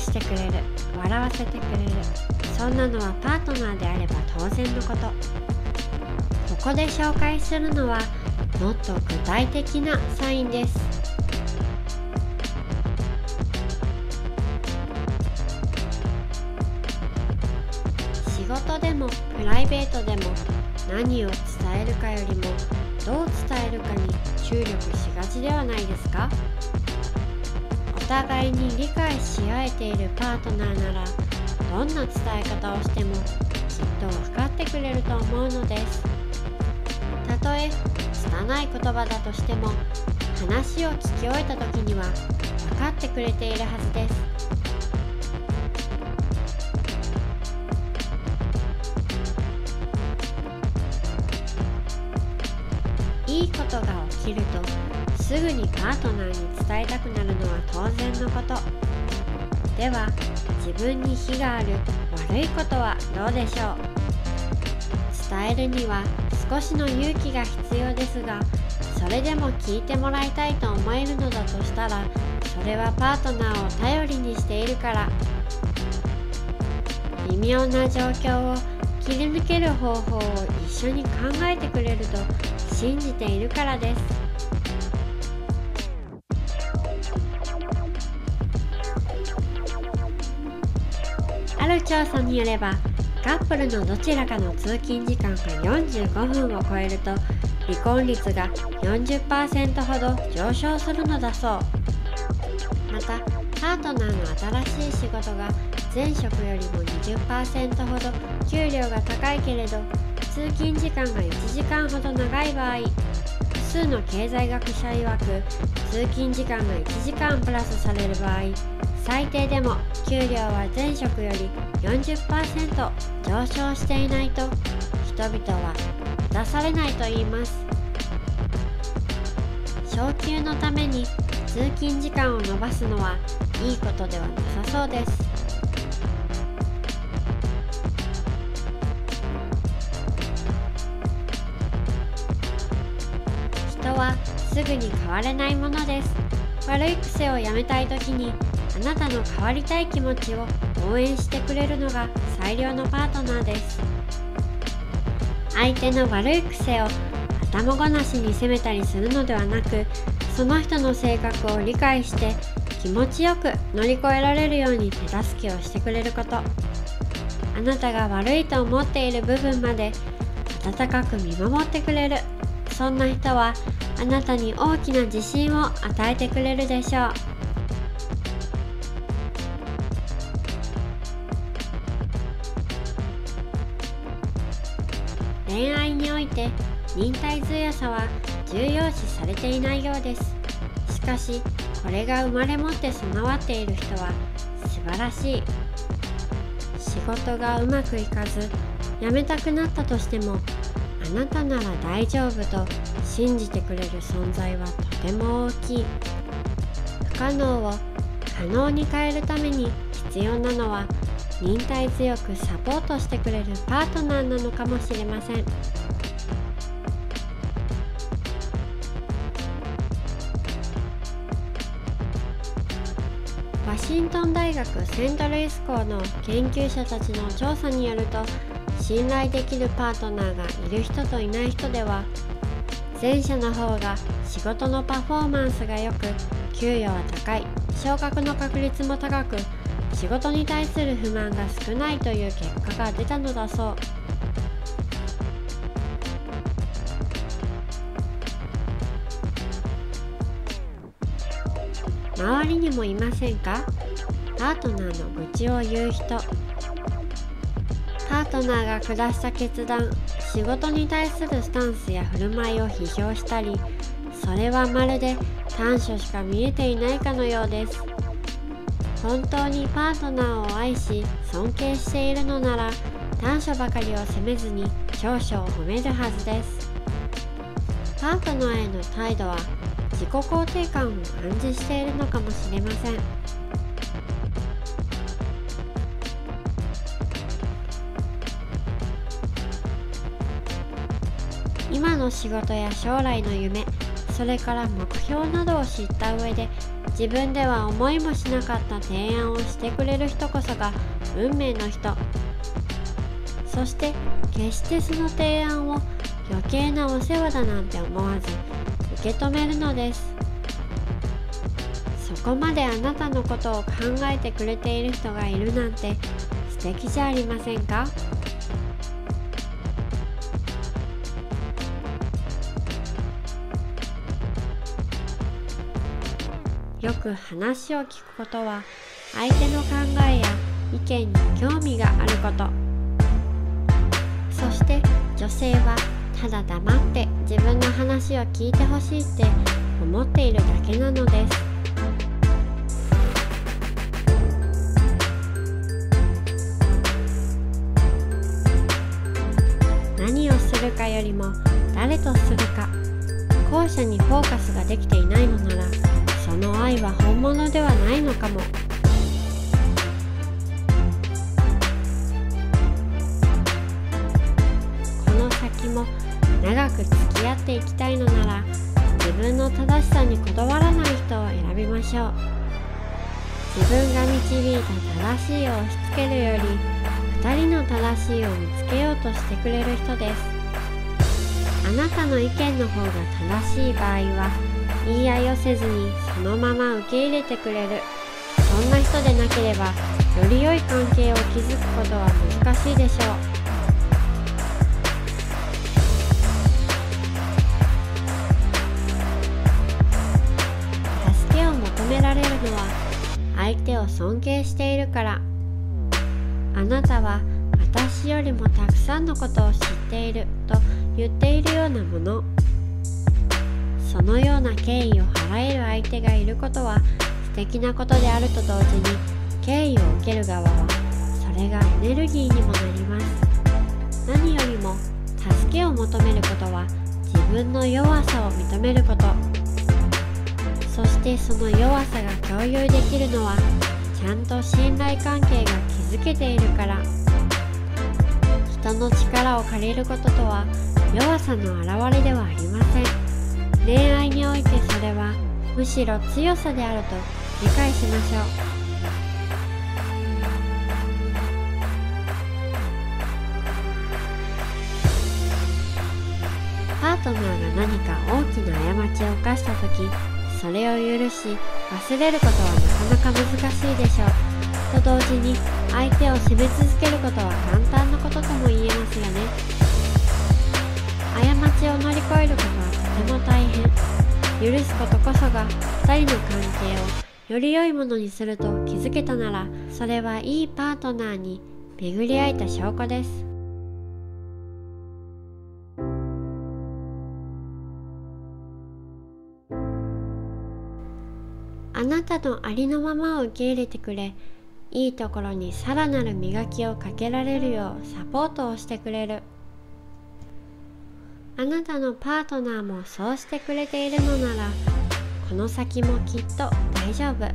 してくれる、笑わせてくれる、そんなのはパートナーであれば当然のこと。ここで紹介するのはもっと具体的なサインです。仕事でもプライベートでも何を伝えるかよりもどう伝えるかに注力しがちではないですか？お互いに理解し合えているパートナーならどんな伝え方をしてもきっと分かってくれると思うのです。たとえ拙い言葉だとしても話を聞き終えた時には分かってくれているはずです。いいことが起きるとすぐにパートナーに伝えたくなるのは当然のこと。では自分に非がある悪いことはどうでしょう。伝えるには少しの勇気が必要ですが、それでも聞いてもらいたいと思えるのだとしたら、それはパートナーを頼りにしているから。微妙な状況を切り抜ける方法を一緒に考えてくれると信じているからです。ある調査によれば、カップルのどちらかの通勤時間が45分を超えると離婚率が 40% ほど上昇するのだそう。またパートナーの新しい仕事が前職よりも 20% ほど給料が高いけれど通勤時間が1時間ほど長い場合、複数の経済学者曰く通勤時間が1時間プラスされる場合、最低でも給料は前職より 40% 上昇していないと人々は満たされないと言います。昇給のために通勤時間を延ばすのはいいことではなさそうです。人はすぐに変われないものです。悪い癖をやめたいときにあなたの変わりたい気持ちを応援してくれるのが最良のパートナーです。相手の悪い癖を頭ごなしに責めたりするのではなく、その人の性格を理解して気持ちよく乗り越えられるように手助けをしてくれること。あなたが悪いと思っている部分まで温かく見守ってくれる、そんな人はあなたに大きな自信を与えてくれるでしょう。恋愛において忍耐強さは重要視されていないようです。しかしこれが生まれ持って備わっている人は素晴らしい。仕事がうまくいかず辞めたくなったとしても、あなたなら大丈夫と信じてくれる存在はとても大きい。不可能を可能に変えるために必要なのは忍耐強くサポートしてくれるパートナーなのかもしれません。ワシントン大学セントルイス校の研究者たちの調査によると、信頼できるパートナーがいる人といない人では、前者の方が仕事のパフォーマンスが良く、給与は高い、昇格の確率も高く、仕事に対する不満が少ないという結果が出たのだそう。周りにもいませんか？パートナーの愚痴を言う人。パートナーが下した決断、仕事に対するスタンスや振る舞いを批評したり、それはまるで短所しか見えていないかのようです。本当にパートナーを愛し尊敬しているのなら、短所ばかりを責めずに長所を褒めるはずです。パートナーへの態度は自己肯定感を暗示しているのかもしれません。今の仕事や将来の夢、それから目標などを知った上で自分では思いもしなかった提案をしてくれる人こそが運命の人。そして決してその提案を余計なお世話だなんて思わず受け止めるのです。そこまであなたのことを考えてくれている人がいるなんて素敵じゃありませんか？よく話を聞くことは相手の考えや意見に興味があること。そして女性はただ黙って自分の話を聞いてほしいって思っているだけなのです。何をするかよりも誰とするか、後者にフォーカスができていないのならその愛は本物ではないのかも。この先も長く付き合っていきたいのなら自分の正しさにこだわらない人を選びましょう。自分が導いた正しいを押し付けるより2人の正しいを見つけようとしてくれる人です。あなたの意見の方が正しい場合は言い合いをせずにそのまま受け入れてくれる、そんな人でなければより良い関係を築くことは難しいでしょう。助けを求められるのは相手を尊敬しているから。あなたは私よりもたくさんのことを知っていると言っているようなもの。そのような敬意を払える相手がいることは素敵なことであると同時に、敬意を受ける側はそれがエネルギーにもなります。何よりも助けを求めることは自分の弱さを認めること。そしてその弱さが共有できるのはちゃんと信頼関係が築けているから。人の力を借りることとは弱さの表れではありません。恋愛においてそれはむしろ強さであると理解しましょう。パートナーが何か大きな過ちを犯したとき、それを許し忘れることはなかなか難しいでしょう。と同時に相手を責め続けることは簡単なこととも言えますよね。過ちを乗り越えることはとても大変。許すことこそが2人の関係をより良いものにすると気づけたなら、それはいいパートナーに巡り会えた証拠です。あなたのありのままを受け入れてくれ、いいところにさらなる磨きをかけられるようサポートをしてくれる。あなたのパートナーもそうしてくれているのなら、この先もきっと大丈夫。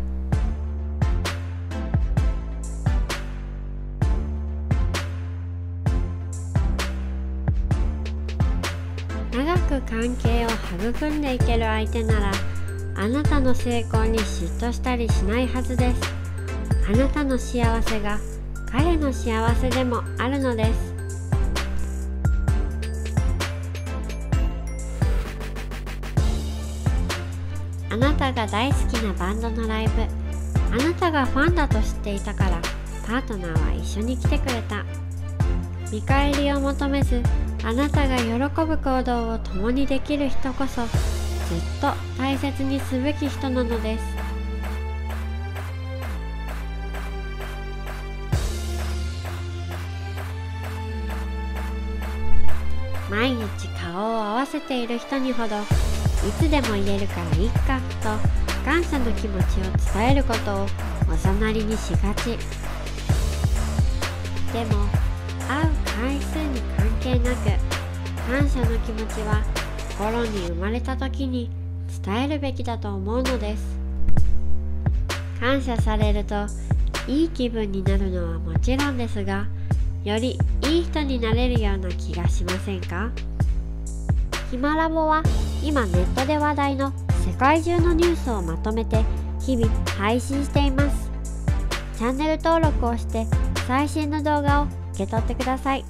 長く関係を育んでいける相手なら、あなたの成功に嫉妬したりしないはずです。あなたの幸せが彼の幸せでもあるのです。あなたが大好きなバンドのライブ、あなたがファンだと知っていたからパートナーは一緒に来てくれた。見返りを求めず、あなたが喜ぶ行動を共にできる人こそずっと大切にすべき人なのです。毎日顔を合わせている人にほど、いつでも言えるからいっかと感謝の気持ちを伝えることをおざなりにしがち。でも会う回数に関係なく、感謝の気持ちは心に生まれた時に伝えるべきだと思うのです。感謝されるといい気分になるのはもちろんですが、よりいい人になれるような気がしませんか？ヒマラボは今ネットで話題の世界中のニュースをまとめて日々配信しています。チャンネル登録をして最新の動画を受け取ってください。